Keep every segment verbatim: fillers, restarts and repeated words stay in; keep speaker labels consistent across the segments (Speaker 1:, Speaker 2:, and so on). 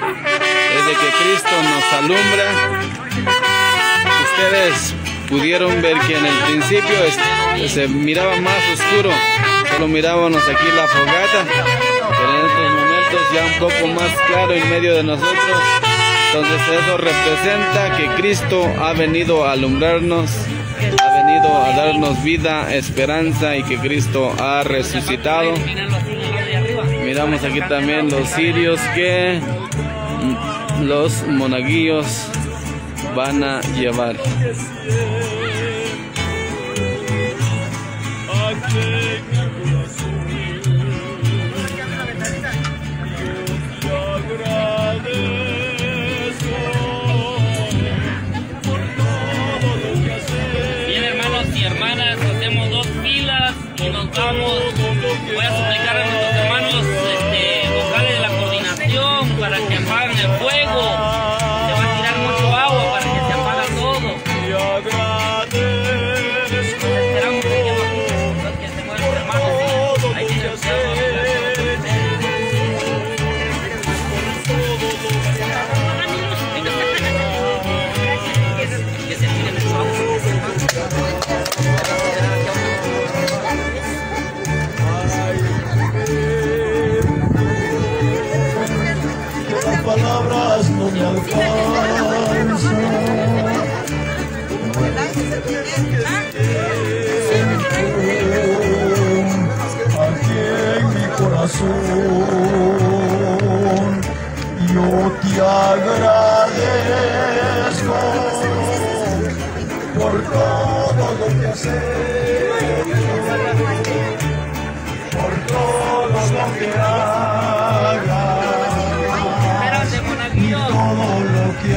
Speaker 1: desde que Cristo nos alumbra. Ustedes pudieron ver que en el principio se miraba más oscuro, solo mirábamos aquí la fogata, pero en estos momentos ya un poco más claro en medio de nosotros. Entonces eso representa que Cristo ha venido a alumbrarnos, ha venido a darnos vida, esperanza, y que Cristo ha resucitado. Miramos aquí también los cirios que los monaguillos van a llevar.
Speaker 2: Bien, hermanos y hermanas, hacemos dos filas y nos vamos. Voy a suplicar a nuestros hermanos este, vocales de la coordinación para que apaguen el fuego. Se va a tirar mucho agua para que se apague todo. Esperamos que se muevan los hermanos. Ahí tienen que se tire mucho agua.
Speaker 3: Palabras no me alcanzan. Aquí en mi corazón yo te agradezco por todo lo que has hecho, por todo lo que hagas, todo lo que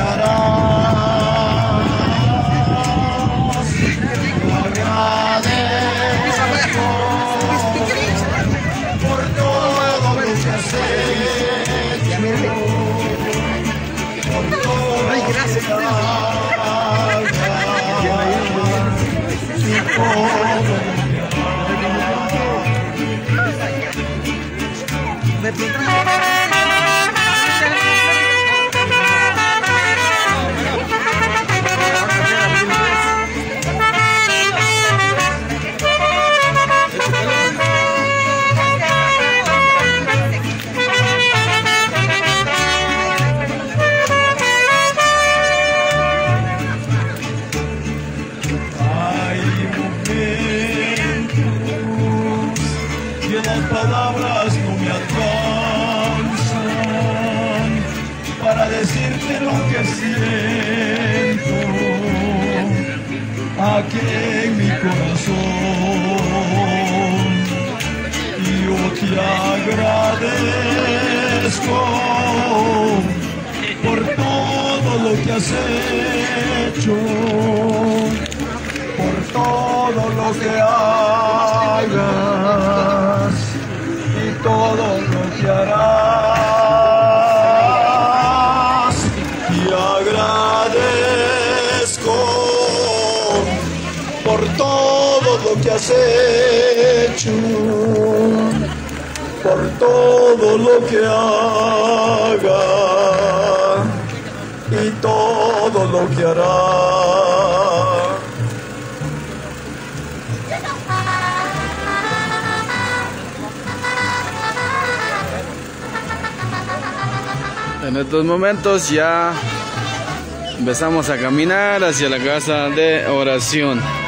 Speaker 3: harás. Te agradezco por todo lo que has hecho, por todo lo que hagas, y todo lo que harás. Las palabras no me alcanzan para decirte lo que siento aquí en mi corazón. Yo te agradezco por todo lo que has hecho, por todo lo que hagas y todo lo que harás. Te agradezco por todo lo que has hecho, por todo lo que hagas y todo lo que harás.
Speaker 1: En estos momentos ya empezamos a caminar hacia la casa de oración.